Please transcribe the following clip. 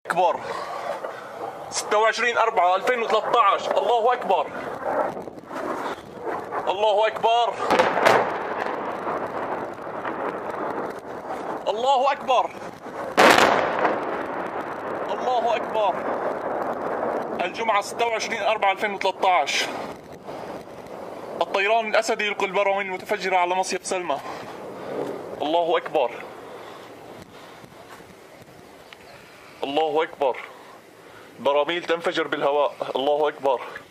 أكبر. 26/4/2013. الله أكبر. الله أكبر. الله أكبر. الله أكبر. الجمعة 26/4/2013. الطيران الأسدي يلقي البراوين المتفجرة على مصيف سلمى. الله أكبر. الله أكبر. براميل تنفجر بالهواء. الله أكبر.